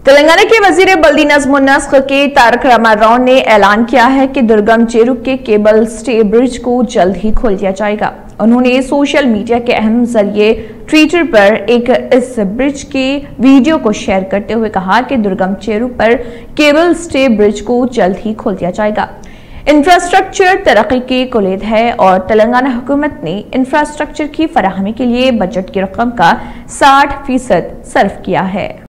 तेलंगाना के वजीर बल्दी नज़्म नस्क के तारक रामाराव ने ऐलान किया है कि दुर्गम चेरुक के केबल स्टे ब्रिज को जल्द ही खोल दिया जाएगा। उन्होंने सोशल मीडिया के अहम जरिए ट्विटर पर इस ब्रिज के वीडियो को शेयर करते हुए कहा कि दुर्गम चेरुक पर केबल स्टे ब्रिज को जल्द ही खोल दिया जाएगा। इंफ्रास्ट्रक्चर तरक्की की कुलीद है और तेलंगाना हुकूमत ने इंफ्रास्ट्रक्चर की फराहमी के लिए बजट की रकम का 60% सर्व किया है।